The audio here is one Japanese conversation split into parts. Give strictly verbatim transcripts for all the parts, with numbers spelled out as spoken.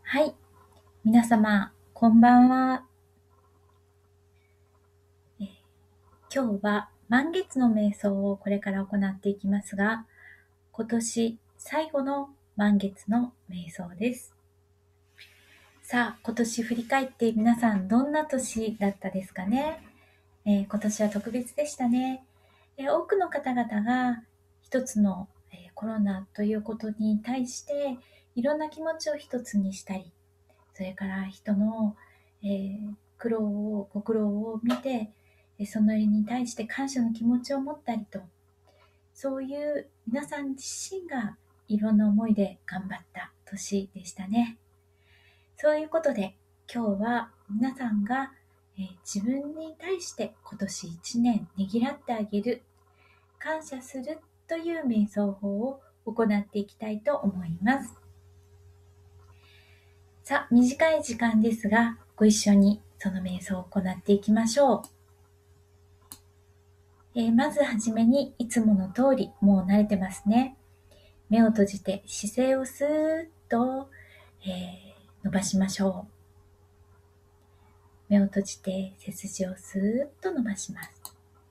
はい。皆様、こんばんは。えー今日は満月の瞑想をこれから行っていきますが、今年最後の満月の瞑想です。さあ、今年振り返って皆さんどんな年だったですかね。えー今年は特別でしたね。えー多くの方々が一つの、えーコロナということに対していろんな気持ちを一つにしたり、それから人の、えー苦労を、ご苦労を見て、えーそのに対して感謝の気持ちを持ったりと、そういう皆さん自身がいろんな思いで頑張った年でしたね。そういうことで、今日は皆さんが、えー自分に対して今年一年ねぎらってあげる、感謝するという瞑想法を行っていきたいと思います。さあ、短い時間ですが、ご一緒にその瞑想を行っていきましょう。えーまずはじめに、いつもの通り、もう慣れてますね。目を閉じて姿勢をスーッと、えー伸ばしましょう。目を閉じて背筋をスーッと伸ばします。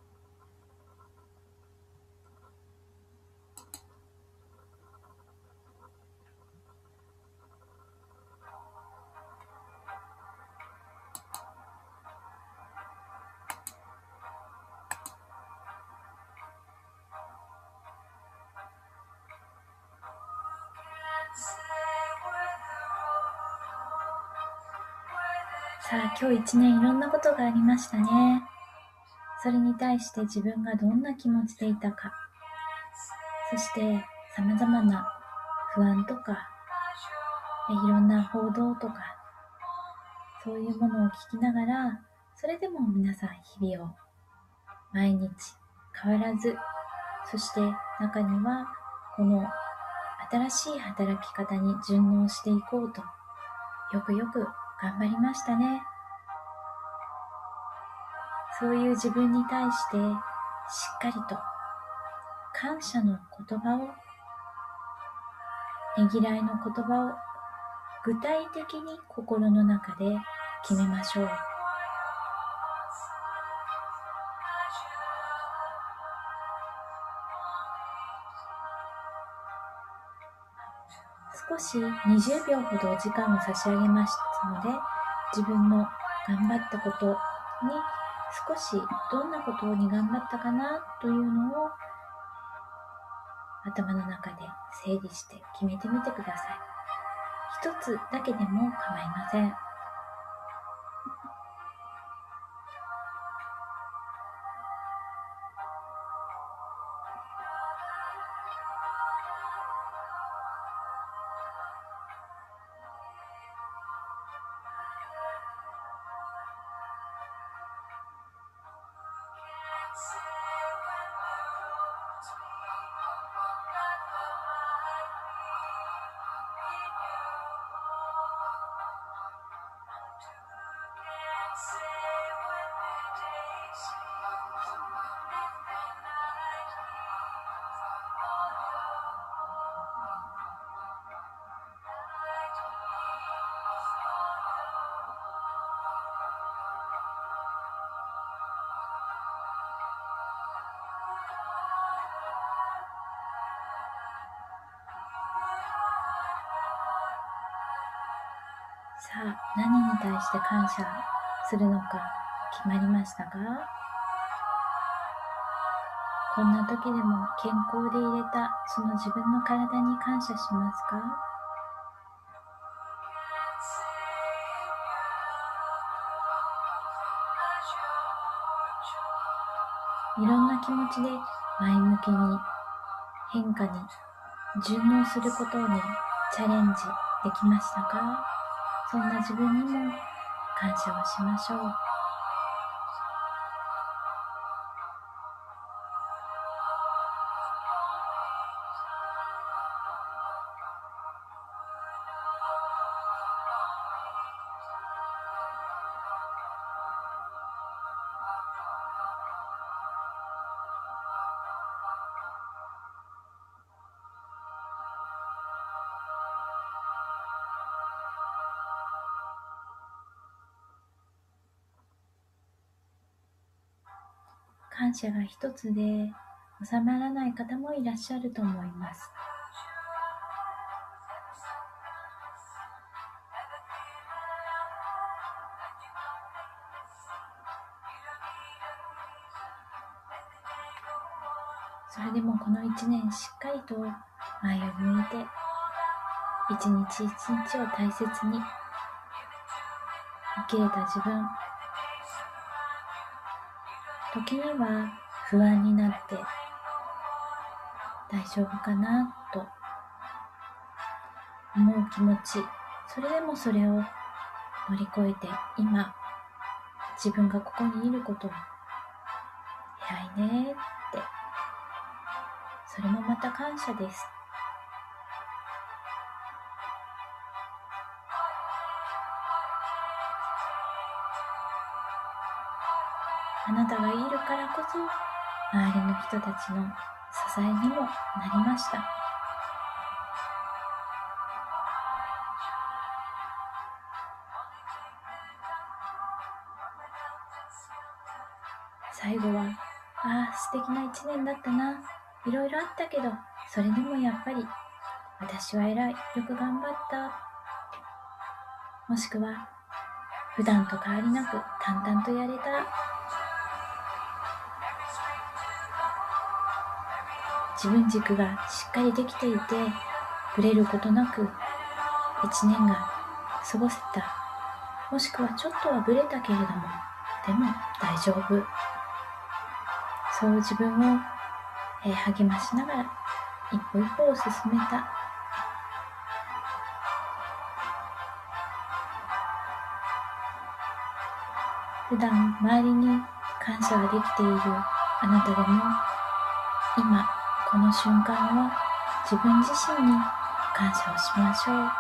さあ、今日一年いろんなことがありましたね。それに対して自分がどんな気持ちでいたか、そして様々な不安とか、いろんな報道とか、そういうものを聞きながら、それでも皆さん日々を毎日変わらず、そして中にはこの新しい働き方に順応していこうと、よくよく頑張りましたね。そういう自分に対してしっかりと感謝の言葉を、ねぎらいの言葉を具体的に心の中で決めましょう。少しにじゅうびょうほどお時間を差し上げましたので、自分の頑張ったことに少しどんなことに頑張ったかなというのを頭の中で整理して決めてみてください。一つだけでも構いません。さあ、何に対して感謝するのか決まりましたか？こんな時でも健康でいれたその自分の体に感謝しますか？いろんな気持ちで前向きに変化に順応することにチャレンジできましたか？そんな自分にも感謝をしましょう。 感謝が一つで収まらない方もいらっしゃると思います。それでもこの一年しっかりと前を向いて、一日一日を大切に生きれた自分、時には不安になって大丈夫かなと思う気持ち、それでもそれを乗り越えて今自分がここにいることを偉いねって、それもまた感謝です。あなたがいるからこそ周りの人たちの支えにもなりました。最後は、ああ素敵な一年だったな、いろいろあったけど、それでもやっぱり私は偉い、よく頑張った、もしくは普段と変わりなく淡々とやれた、自分軸がしっかりできていて、ブレることなく一年が過ごせた、もしくはちょっとはブレたけれども、でも大丈夫、そう自分を、えー、励ましながら一歩一歩を進めた。普段周りに感謝ができているあなたでも、今この瞬間は自分自身に感謝をしましょう。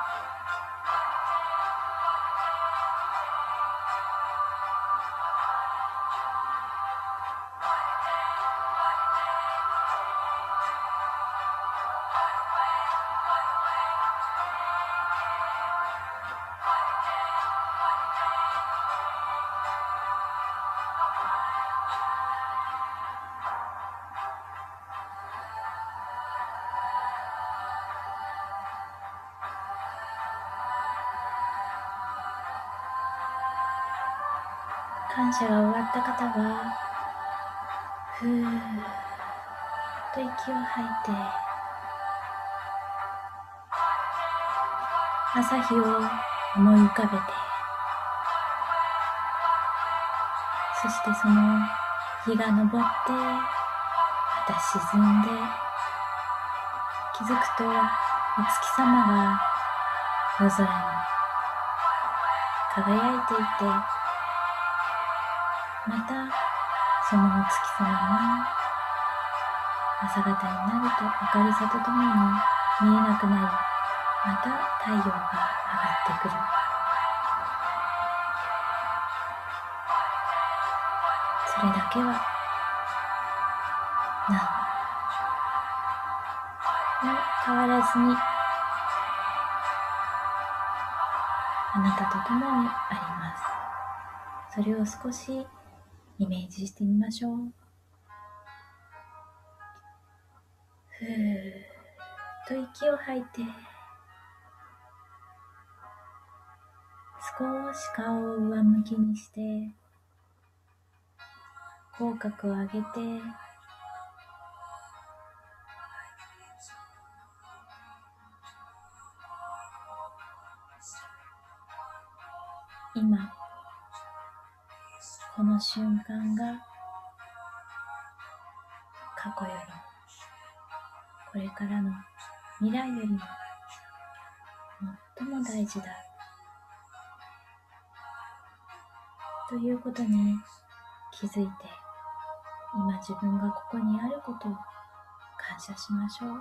感謝が終わった方は、ふーっと息を吐いて、朝日を思い浮かべて、そしてその日が昇ってまた沈んで、気づくとお月様が夜空に輝いていて、またそのお月様が朝方になると明るさとともに見えなくなり、また太陽が上がってくる。それだけは何も変わらずにあなたと共にあります。それを少しイメージしてみましょう。ふーっと息を吐いて、少し顔を上向きにして、口角を上げて、今この瞬間が過去よりこれからの未来よりも最も大事だということに気づいて、今自分がここにあることを感謝しましょう。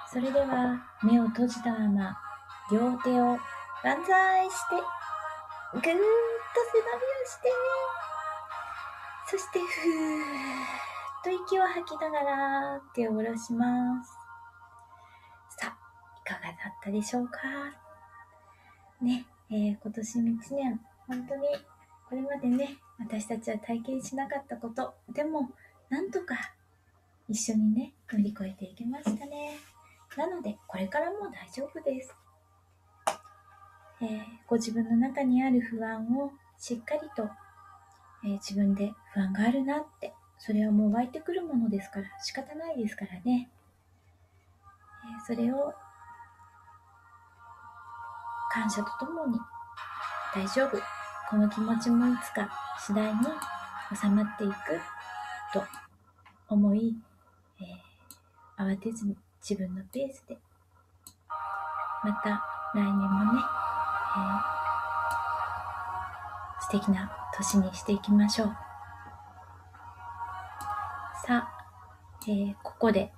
それでは目を閉じたまま両手を万歳してぐーっと背伸びをして、そしてふーっと息を吐きながら手を下ろします。さあ、いかがだったでしょうかね、えー、今年いちねん本当にこれまでね、私たちは体験しなかったこと、でもなんとか一緒にね乗り越えていけましたね。なのでこれからも大丈夫です。えー、ご自分の中にある不安をしっかりと、えー、自分で不安があるなって、それはもう湧いてくるものですから仕方ないですからね、えー、それを感謝とともに大丈夫、この気持ちもいつか次第に収まっていくと思い、えー、慌てずに自分のペースでまた来年もね、えー、素敵な年にしていきましょう。さあ、えー、ここで、ね、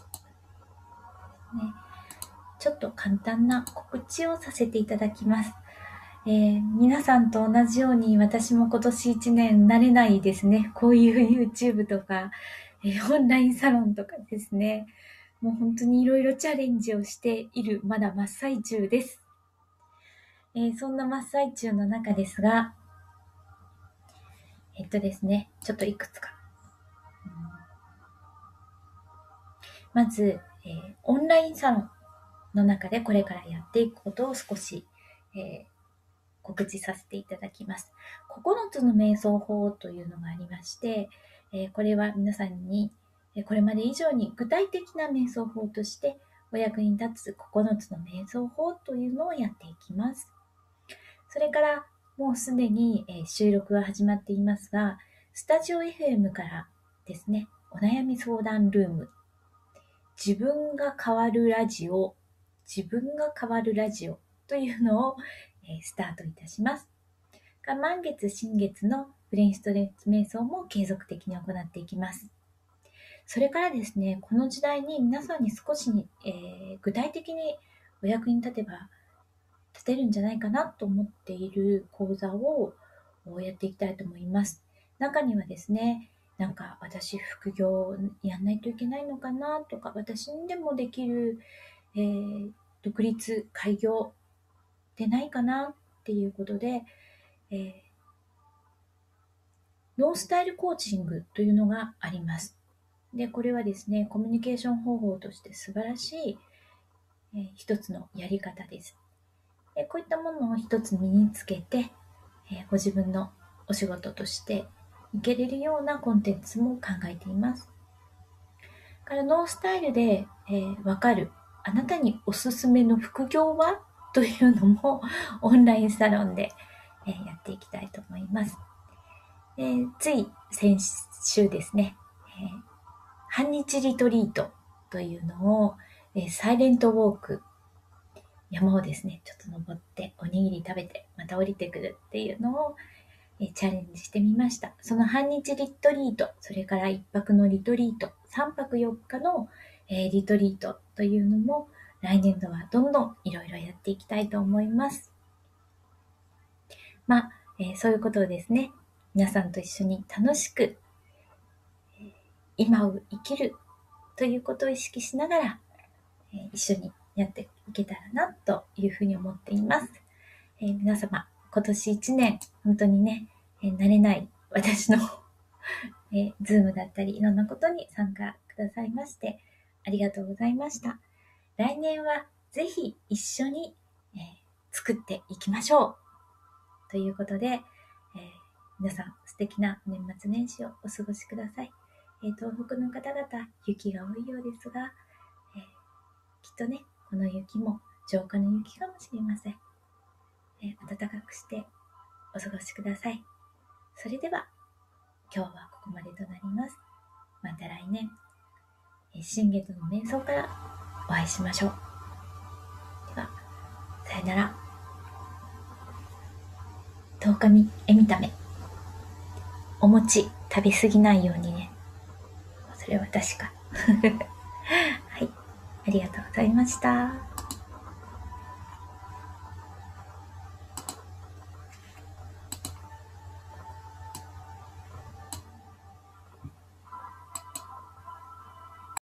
ちょっと簡単な告知をさせていただきます。えー、皆さんと同じように私も今年いちねん慣れないですね。こういう YouTube とか、えー、オンラインサロンとかですね。もう本当にいろいろチャレンジをしているまだ真っ最中です。えー、そんな真っ最中の中ですが、えっとですね、ちょっといくつか。うん、まず、えー、オンラインサロンの中でこれからやっていくことを少し、えー、告知させていただきます。ここのつの瞑想法というのがありまして、えー、これは皆さんにこれまで以上に具体的な瞑想法としてお役に立つここのつの瞑想法というのをやっていきます。それからもうすでに、えー、収録は始まっていますが、スタジオ エフエム からですね、お悩み相談ルーム、自分が変わるラジオ、自分が変わるラジオというのを、えー、スタートいたします。満月、新月のブレインストレッチ瞑想も継続的に行っていきます。それからですね、この時代に皆さんに少し、えー、具体的にお役に立てば、立てるんじゃないかなと思っている講座をやっていきたいと思います。中にはですね、なんか私副業やんないといけないのかなとか、私にでもできる、えー、独立開業でないかなっていうことで、えー、ノースタイルコーチングというのがあります。で、これはですね、コミュニケーション方法として素晴らしい、えー、一つのやり方です。で、こういったものを一つ身につけて、えー、ご自分のお仕事としていけれるようなコンテンツも考えています。からノースタイルで、えー、わかるあなたにおすすめの副業はというのもオンラインサロンで、えー、やっていきたいと思います。えー、つい先週ですね、えー、半日リトリートというのを、えー、サイレントウォーク、山をですね、ちょっと登っておにぎり食べてまた降りてくるっていうのを、えー、チャレンジしてみました。その半日リトリート、それからいっぱくのリトリート、さんぱくよっかの、えー、リトリートというのも来年度はどんどんいろいろやっていきたいと思います。まあ、えー、そういうことをですね、皆さんと一緒に楽しく、えー、今を生きるということを意識しながら、えー、一緒にやっていけたらなというふうに思っています。えー、皆様、今年いちねん、本当にね、えー、慣れない私の、えー、ズームだったりいろんなことに参加くださいましてありがとうございました。来年はぜひ一緒に、えー、作っていきましょうということで、えー、皆さん素敵な年末年始をお過ごしください。えー、東北の方々雪が多いようですが、えー、きっとねこの雪も浄化の雪かもしれません。えー、暖かくしてお過ごしください。それでは今日はここまでとなります。また来年、えー、新月の瞑想からお会いしましょう。ではさよなら。とおかみえみため、お餅食べ過ぎないようにね。それは確かはい。 ありがとうございました。